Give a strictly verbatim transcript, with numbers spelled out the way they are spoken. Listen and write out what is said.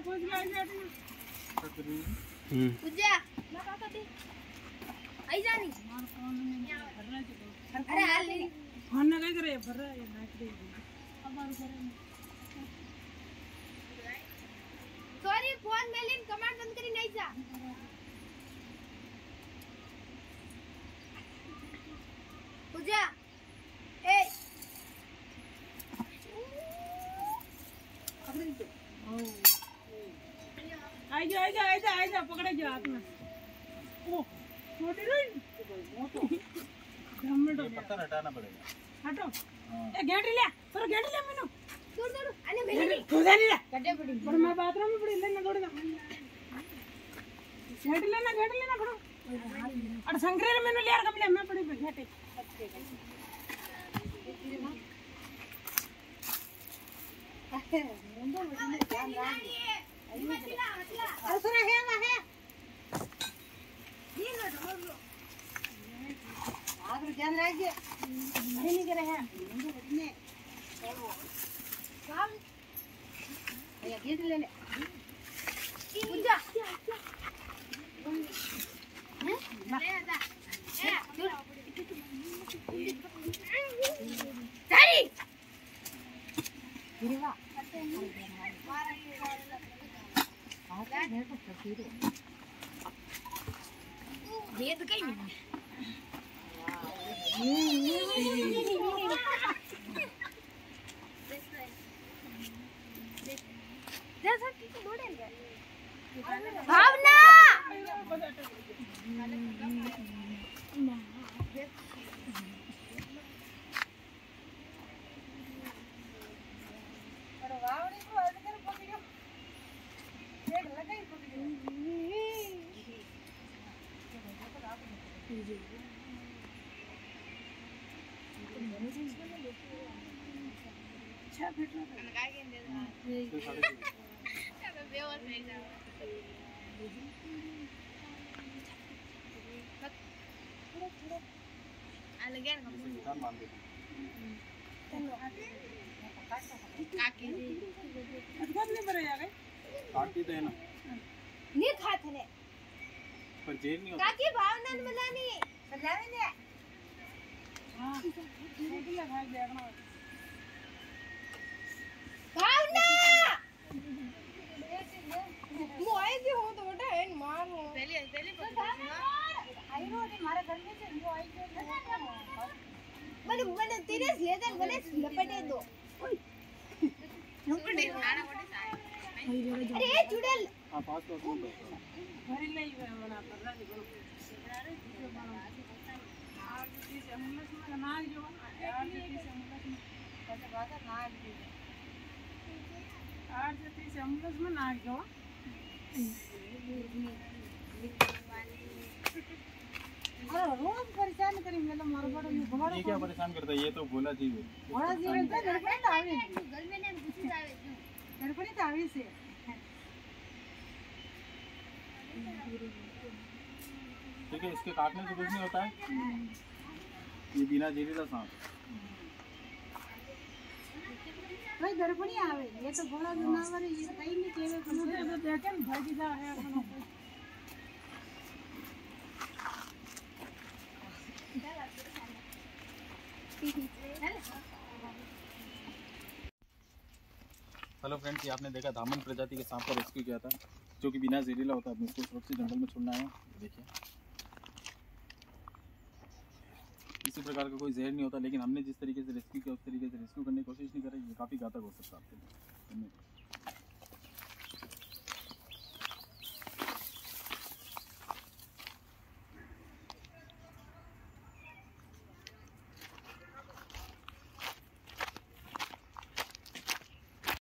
हम्म आई जानी अरे हाल नहीं फोन ना काय करे भर रहा है नाच दे अब और करे सॉरी फोन में लिन कमांड बंद करी नहीं जा पूजा ए आई जा आई जा आई जा आई जा पकड़े जा हाथ में ओ छोटी रही ये पत्थर हटाना पड़ेगा। हटो ए गेट ले सर गेट ले मैंने दूर दूर अने मेरी तू जा नहीं गड्ढे पड़ी पर मैं बाथरूम में पड़ी लेना दौड़ जा गेट लेना गेट लेना पड़ो और संकरे मैंने ले यार कब ले मैं पड़ी गेट दूसरा है ना है ये ना ढोल आगर जान लागे नहीं नहीं करे हैं ने काम ये गेट ले ले पूजा हैं ले आजा ए तारी गिरवा ये तो कहीं नहीं भावना अच्छा फिट रहा है अलग है दुकान बांध दे काकी कब ले बरे आ गए काट दे ना नहीं खाते ने पर जेल नहीं होता काकी भावना मलानी सलावे ने हां गेट ले भाई देखना भावना मोए की हो तो बेटा है मार हो पहले पहले आई रो ने मारा घर में से वो आई के मैंने मैंने तेरे लेदर वाले लपटे दो लपटे खाना कोटे अरे चुड़ैल हां पास तो फोन दो भरी नहीं बना कर रहा है आर जी से हम में ना जो आर जी से हम में कैसे बात है ना आर जी से हम में ना जो अरे रोज परेशान करी मैं तो मार बड़ा ये क्या परेशान करता है ये तो भोला जी है बड़ा जीवन तो घर पे आवे घर में ने घुस जावे घर पे आवे से ठीक है इसके काटने से कुछ नहीं होता है ये बिना जहरीला सांप भाई घर पे आवे ये तो बड़ा जानवर है ये कहीं नहीं केवे तो देखें भागी जा है अपना हेलो फ्रेंड्स, ये आपने देखा धामन प्रजाति के सांप का रेस्क्यू किया था जो कि बिना जहरीला होता है। अपने इसको सुरक्षित जंगल में छोड़ना है। देखिए इसी प्रकार का कोई जहर नहीं होता, लेकिन हमने जिस तरीके से रेस्क्यू किया उस तरीके से रेस्क्यू करने की कोशिश नहीं करी। ये काफ़ी घातक हो सकता है आपके लिए।